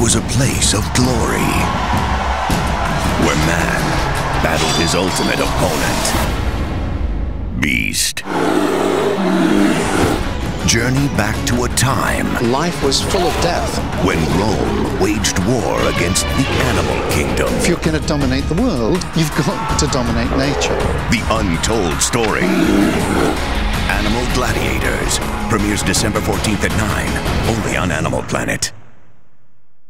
was a place of glory, where man battled his ultimate opponent, Beast. Journey back to a time Life was full of death. when Rome waged war against the animal kingdom. If you're going to dominate the world, you've got to dominate nature. The untold story. Animal Gladiators premieres December 14th at 9, only on Animal Planet.